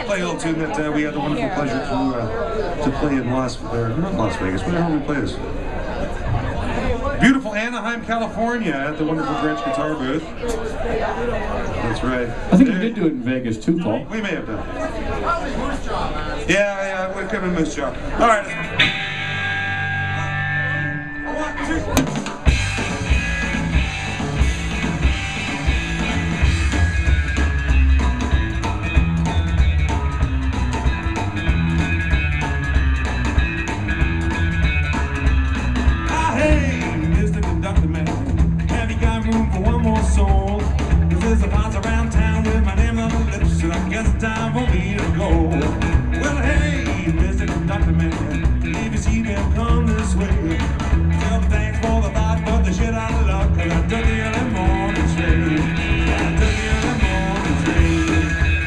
play a little tune that we had the wonderful pleasure to play in not Las Vegas, where the hell did we play this? Beautiful Anaheim, California, at the wonderful Gretsch Guitar booth. That's right. I think we did do it in Vegas too, Paul. We may have done. Yeah, we could have been Moose Jaw. All right. 1, 2. There's a bounce around town with my name on the lips, and I guess it's time for me to go. Well, hey, Mr. Conductor Man, if you see them come this way, tell them thanks for the thought, but the shit out of luck, cause I took the early morning train. I took the early morning train.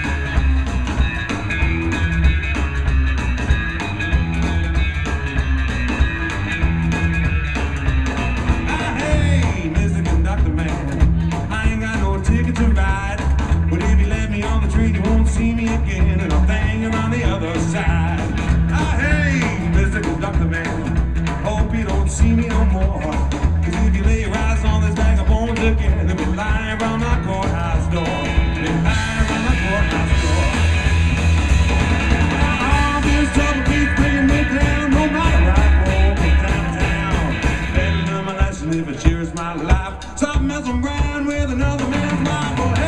Hey, Mr. Conductor Man, to ride, but if you let me on the train, you won't see me again, and I'll bang around the other side. Hey, Mr. Conductor Man, hope you don't see me no more, cause if you lay your eyes on this bag of bones again, they'll be lying around my courthouse door. They'll be lying around my courthouse door. All this trouble keeps bringing me down, no matter where I go downtown. Better learn my lesson if it cheers my life. Stop messing around with another man's life.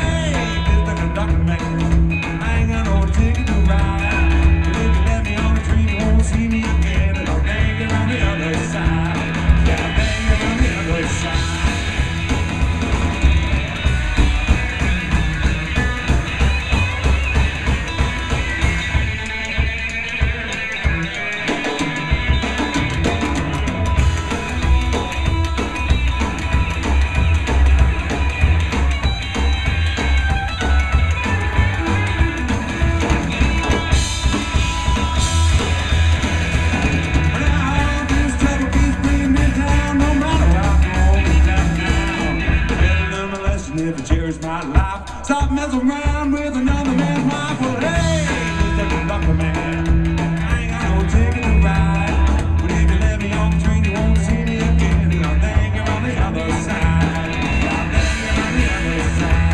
If it cheers my life, stop messing around with another man's wife. Well, hey, Mr. Conductor Man, I ain't got no ticket to ride, but if you let me on the train, you won't see me again, and I'll bang you on the other side. I'll bang you on the other side.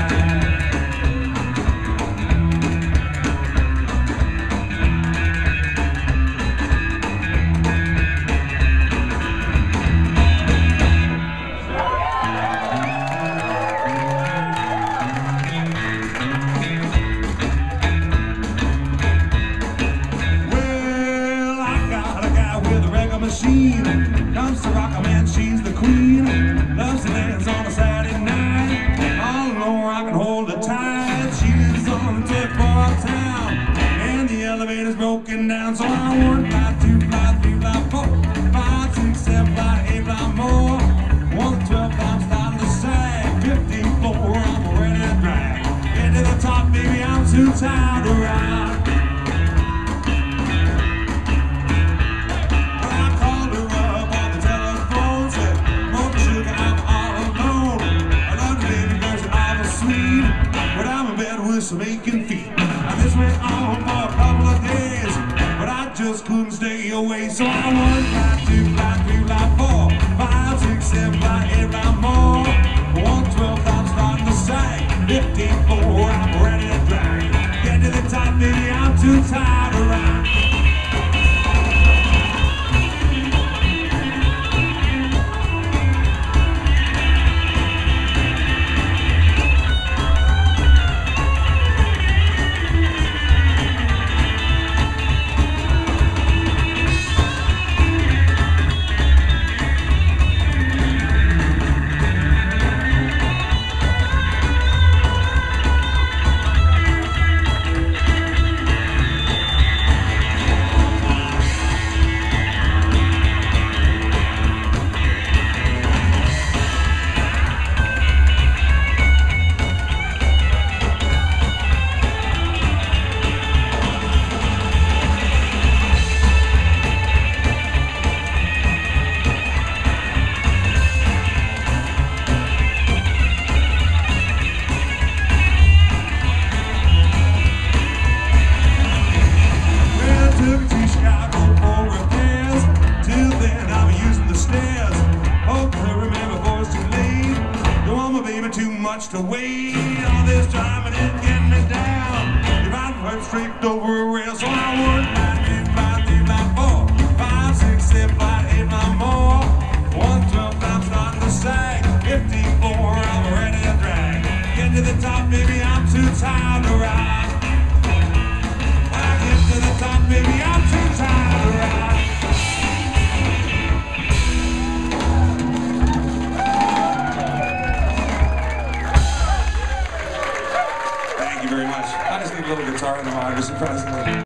Machine comes to rock a man, she's the queen. Loves to dance on a Saturday night. All alone, I can hold her tight. She lives on the tip bar of town, and the elevator's broken down. So I want fly 2, fly 3, fly 4, 5, 6, 7, fly 8, fly more. 1 to 12, I'm starting to sag. 15 floor, I'm ready to drag. Get to the top, baby, I'm too tired to ride. Some aching feet. Now this went on for a couple of days, but I just couldn't stay away. So I won fly 2, fly 3, fly 4, 5, 6, 7, fly 8, fly more. 112, I'm starting to sag. 15, 4, I'm ready to drag. Get to the top, baby, I'm too tired to ride. my baby, too much to wait. All this driving is getting me down. If I went straight over a rail, so I would 9, 5, 3, 5, 4, 5, 6, 7, 8, 9 more. 1, 12, I'm starting to sag. 15, 4, I'm ready to drag. Get to the top, baby, I'm too tired to ride. When I get to the top, baby,